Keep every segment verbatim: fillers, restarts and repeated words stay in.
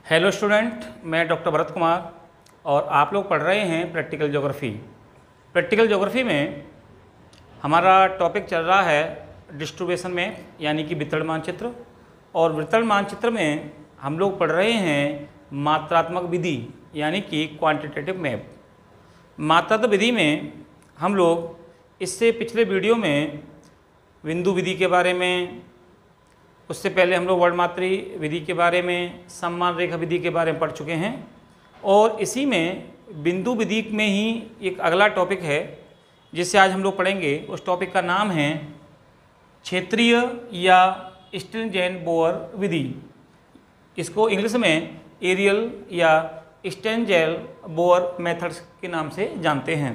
Hello student, मैं doctor Bharat Kumar और आप लोग पढ़ रहे हैं प्रैक्टिकल ज्योग्राफी। प्रैक्टिकल ज्योग्राफी में हमारा टॉपिक चल रहा है डिस्ट्रीब्यूशन मैप यानी कि वितरण मानचित्र। और वितरण मानचित्र में हम लोग पढ़ रहे हैं मात्रात्मक विधि यानी कि क्वांटिटेटिव मैप। मात्रात्मक विधि में हम लोग इससे पिछले वीडियो में बिंदु विधि के बारे में, उससे पहले हम लोग वर्णमात्री विधि के बारे में, सम्मान रेखा विधि के बारे में पढ़ चुके हैं। और इसी में बिंदु विधि में ही एक अगला टॉपिक है जिसे आज हम लोग पढ़ेंगे। उस टॉपिक का नाम है क्षेत्रीय या स्ट्रिंजेंट बोर विधि। इसको इंग्लिश में एरियल या स्ट्रिंजेंट बोर मेथड्स के नाम से जानते हैं।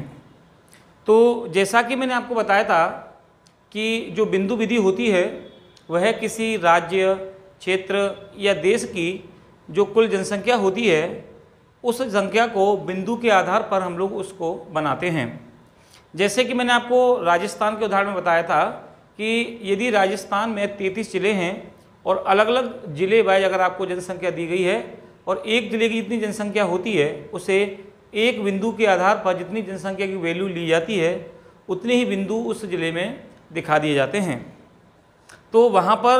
तो जैसा कि मैंने आपको बताया था कि जो बिंदु विधि होती है वह किसी राज्य, क्षेत्र या देश की जो कुल जनसंख्या होती है उस संख्या को बिंदु के आधार पर हम लोग उसको बनाते हैं। जैसे कि मैंने आपको राजस्थान के उदाहरण में बताया था कि यदि राजस्थान में तैंतीस ज़िले हैं और अलग अलग ज़िले वाइज अगर आपको जनसंख्या दी गई है और एक ज़िले की जितनी जनसंख्या होती है उसे एक बिंदु के आधार पर जितनी जनसंख्या की वैल्यू ली जाती है उतने ही बिंदु उस ज़िले में दिखा दिए जाते हैं। तो वहाँ पर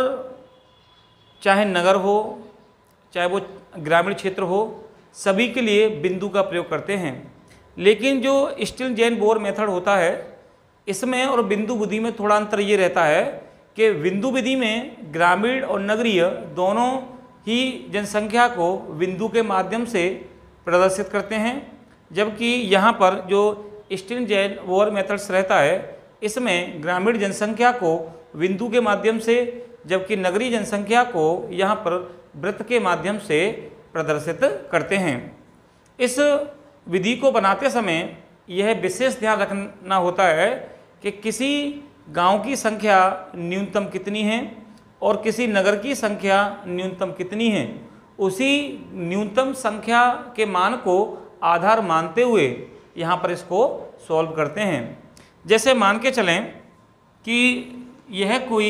चाहे नगर हो चाहे वो ग्रामीण क्षेत्र हो, सभी के लिए बिंदु का प्रयोग करते हैं। लेकिन जो स्ट्रिंजेंट बोर मेथड होता है इसमें और बिंदु विधि में थोड़ा अंतर ये रहता है कि बिंदु विधि में ग्रामीण और नगरीय दोनों ही जनसंख्या को बिंदु के माध्यम से प्रदर्शित करते हैं, जबकि यहाँ पर जो स्ट्रिंजेंट बोर मेथड्स रहता है इसमें ग्रामीण जनसंख्या को बिंदु के माध्यम से जबकि नगरीय जनसंख्या को यहाँ पर वृत्त के माध्यम से प्रदर्शित करते हैं। इस विधि को बनाते समय यह विशेष ध्यान रखना होता है कि किसी गांव की संख्या न्यूनतम कितनी है और किसी नगर की संख्या न्यूनतम कितनी है, उसी न्यूनतम संख्या के मान को आधार मानते हुए यहाँ पर इसको सॉल्व करते हैं। जैसे मान के चलें कि यह कोई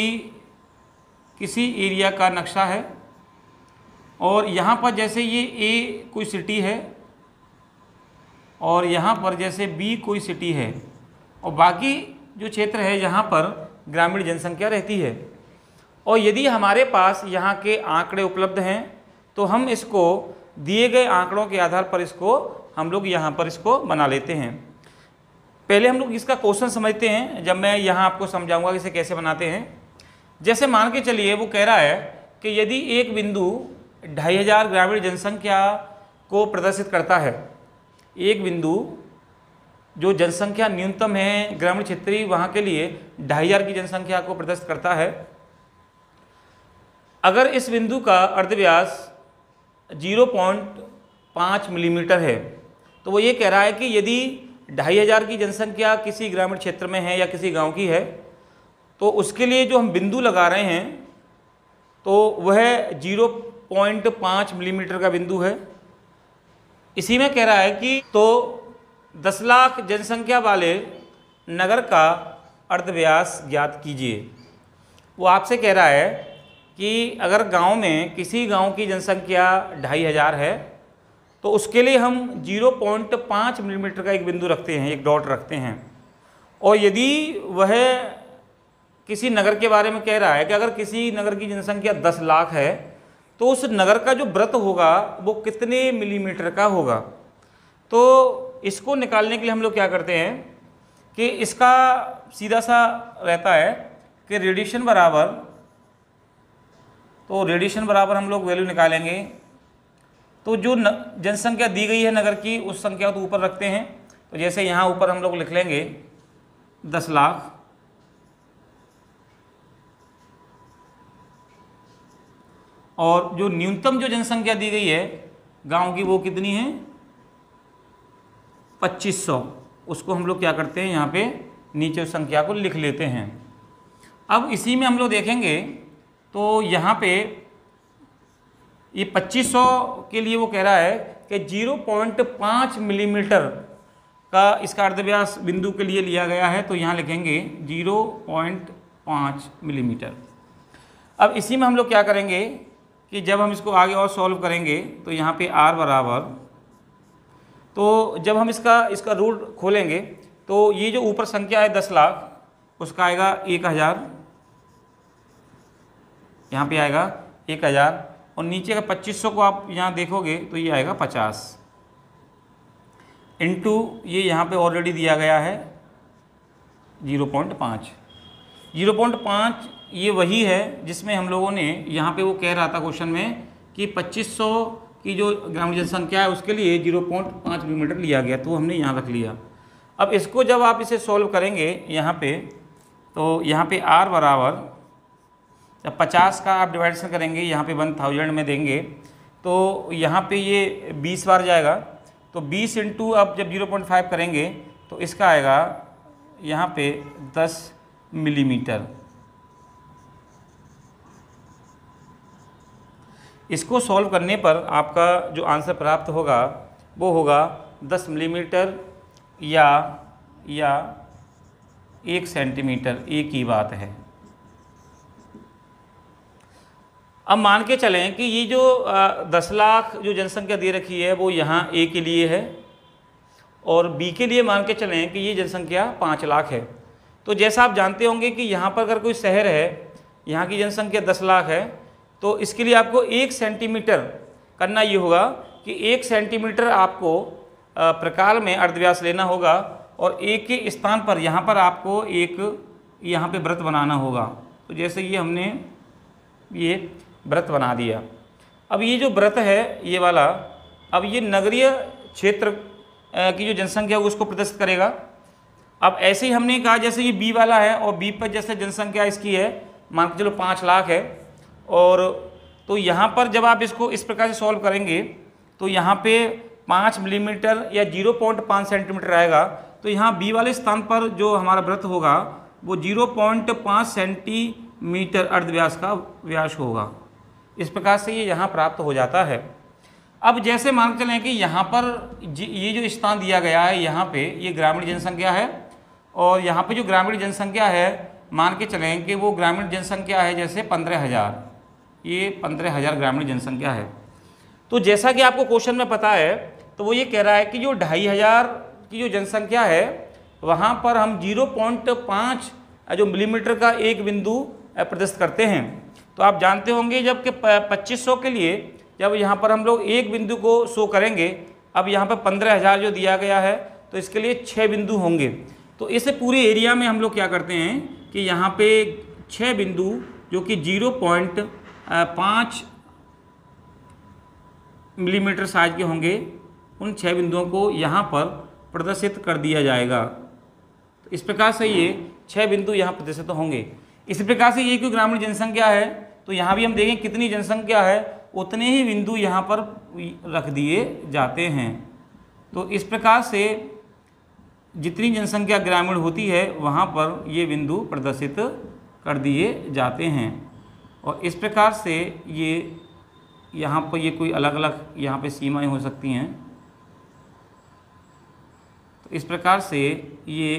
किसी एरिया का नक्शा है और यहाँ पर जैसे ये ए कोई सिटी है और यहाँ पर जैसे बी कोई सिटी है और बाकी जो क्षेत्र है यहाँ पर ग्रामीण जनसंख्या रहती है। और यदि हमारे पास यहाँ के आंकड़े उपलब्ध हैं तो हम इसको दिए गए आंकड़ों के आधार पर इसको हम लोग यहाँ पर इसको बना लेते हैं। पहले हम लोग इसका क्वेश्चन समझते हैं, जब मैं यहाँ आपको समझाऊंगा कि इसे कैसे बनाते हैं। जैसे मान के चलिए वो कह रहा है कि यदि एक बिंदु ढाई हजार ग्रामीण जनसंख्या को प्रदर्शित करता है, एक बिंदु जो जनसंख्या न्यूनतम है ग्रामीण क्षेत्रीय वहाँ के लिए ढाई हजार की जनसंख्या को प्रदर्शित करता है। अगर इस बिंदु का अर्धव्यास जीरो पॉइंट पाँच मिलीमीटर है तो वो ये कह रहा है कि यदि ढाई हजार की जनसंख्या किसी ग्रामीण क्षेत्र में है या किसी गांव की है तो उसके लिए जो हम बिंदु लगा रहे हैं तो वह जीरो पॉइंट पाँच मिलीमीटर का बिंदु है। इसी में कह रहा है कि तो दस लाख जनसंख्या वाले नगर का अर्धव्यास ज्ञात कीजिए। वो आपसे कह रहा है कि अगर गांव में किसी गांव की जनसंख्या ढाई हजार है तो उसके लिए हम जीरो पॉइंट पाँच मिलीमीटर का एक बिंदु रखते हैं, एक डॉट रखते हैं। और यदि वह किसी नगर के बारे में कह रहा है कि अगर किसी नगर की जनसंख्या दस लाख है तो उस नगर का जो वृत्त होगा वो कितने मिलीमीटर का होगा। तो इसको निकालने के लिए हम लोग क्या करते हैं कि इसका सीधा सा रहता है कि रेडिएशन बराबर, तो रेडिएशन बराबर हम लोग वैल्यू निकालेंगे। तो जो जनसंख्या दी गई है नगर की उस संख्या को ऊपर रखते हैं। तो जैसे यहाँ ऊपर हम लोग लिख लेंगे दस लाख और जो न्यूनतम जो जनसंख्या दी गई है गांव की वो कितनी है पच्चीस सौ, उसको हम लोग क्या करते हैं यहाँ पे नीचे उस संख्या को लिख लेते हैं। अब इसी में हम लोग देखेंगे तो यहाँ पे ये पच्चीस सौ के लिए वो कह रहा है कि जीरो पॉइंट पाँच मिलीमीटर का इसका अर्धव्यास बिंदु के लिए लिया गया है। तो यहाँ लिखेंगे जीरो पॉइंट पाँच मिलीमीटर। अब इसी में हम लोग क्या करेंगे कि जब हम इसको आगे और सॉल्व करेंगे तो यहाँ पे r बराबर, तो जब हम इसका इसका रूट खोलेंगे तो ये जो ऊपर संख्या है दस लाख उसका आएगा एक हज़ार, यहाँ पे आएगा एक हज़ार, और नीचे का पच्चीस सौ को आप यहाँ देखोगे तो ये आएगा पचास इंटू ये यहाँ पे ऑलरेडी दिया गया है ज़ीरो पॉइंट पाँच। ज़ीरो पॉइंट पाँच ये वही है जिसमें हम लोगों ने यहाँ पे वो कह रहा था क्वेश्चन में कि पच्चीस सौ की जो ग्रामीण जनसंख्या है उसके लिए ज़ीरो पॉइंट पाँच मिलीमीटर लिया गया, तो हमने यहाँ रख लिया। अब इसको जब आप इसे सॉल्व करेंगे यहाँ पे, तो यहाँ पे r बराबर जब पचास का आप डिवाइडेशन करेंगे यहाँ पे वन थाउजेंड में देंगे तो यहाँ पे ये बीस बार जाएगा, तो बीस इंटू अब जब ज़ीरो पॉइंट फाइव करेंगे तो इसका आएगा यहाँ पे दस मिलीमीटर। इसको सॉल्व करने पर आपका जो आंसर प्राप्त होगा वो होगा दस मिलीमीटर या या एक सेंटीमीटर, एक ही बात है। अब मान के चलें कि ये जो दस लाख जो जनसंख्या दे रखी है वो यहाँ ए के लिए है और बी के लिए मान के चलें कि ये जनसंख्या पाँच लाख है। तो जैसा आप जानते होंगे कि यहाँ पर अगर कोई शहर है, यहाँ की जनसंख्या दस लाख है, तो इसके लिए आपको एक सेंटीमीटर करना ये होगा कि एक सेंटीमीटर आपको प्रकाल में अर्धव्यास लेना होगा और एक के स्थान पर यहाँ पर आपको एक यहाँ पे वृत्त बनाना होगा। तो जैसे ये हमने ये वृत्त बना दिया। अब ये जो वृत्त है ये वाला, अब ये नगरीय क्षेत्र की जो जनसंख्या है उसको प्रदर्शित करेगा। अब ऐसे ही हमने कहा जैसे ये बी वाला है और बी पर जैसे जनसंख्या इसकी है मान के चलो पाँच लाख है, और तो यहाँ पर जब आप इसको इस प्रकार से सॉल्व करेंगे तो यहाँ पे पाँच मिलीमीटर या ज़ीरो पॉइंट पाँच सेंटीमीटर आएगा। तो यहाँ बी वाले स्थान पर जो हमारा वृत्त होगा वो ज़ीरो पॉइंट पाँच सेंटीमीटर अर्धव्यास का व्यास होगा। इस प्रकार से ये यहाँ प्राप्त हो जाता है। अब जैसे मान के चलें कि यहाँ पर ये जो स्थान दिया गया है यहाँ पे ये ग्रामीण जनसंख्या है और यहाँ पे जो ग्रामीण जनसंख्या है मान के चलें कि वो ग्रामीण जनसंख्या है जैसे पंद्रह हज़ार, ये पंद्रह हज़ार ग्रामीण जनसंख्या है। तो जैसा कि आपको क्वेश्चन में पता है तो वो ये कह रहा है कि जो ढाई हज़ार की जो जनसंख्या है वहाँ पर हम ज़ीरो पॉइंट पाँच जो मिलीमीटर का एक बिंदु प्रदर्शित करते हैं। तो आप जानते होंगे जब कि पच्चीस सौ के लिए जब यहाँ पर हम लोग एक बिंदु को शो करेंगे, अब यहाँ पर पंद्रह हज़ार जो दिया गया है तो इसके लिए छः बिंदु होंगे। तो इस पूरे एरिया में हम लोग क्या करते हैं कि यहाँ पे छः बिंदु जो कि ज़ीरो पॉइंट पाँच मिलीमीटर साइज के होंगे, उन छः बिंदुओं को यहाँ पर प्रदर्शित कर दिया जाएगा। तो इस प्रकार से ये छः बिंदु यहाँ प्रदर्शित होंगे। इसी प्रकार से ये क्यों ग्रामीण जनसंख्या है तो यहाँ भी हम देखें कितनी जनसंख्या है उतने ही बिंदु यहाँ पर रख दिए जाते हैं। तो इस प्रकार से जितनी जनसंख्या ग्रामीण होती है वहाँ पर ये बिंदु प्रदर्शित कर दिए जाते हैं। और इस प्रकार से ये यहाँ पर ये कोई अलग अलग यहाँ पे सीमाएं हो सकती हैं। तो इस प्रकार से ये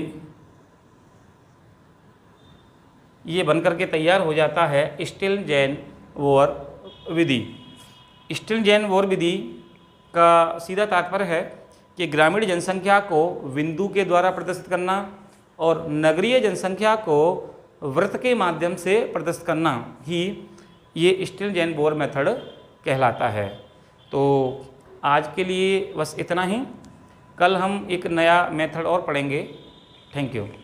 ये बन करके तैयार हो जाता है स्टिल्जैन-वोर विधि। स्टिल्जैन-वोर विधि का सीधा तात्पर्य है कि ग्रामीण जनसंख्या को बिंदु के द्वारा प्रदर्शित करना और नगरीय जनसंख्या को वृत्त के माध्यम से प्रदर्शित करना ही ये स्टिल्जैन-वोर मेथड कहलाता है। तो आज के लिए बस इतना ही। कल हम एक नया मेथड और पढ़ेंगे। Thank you.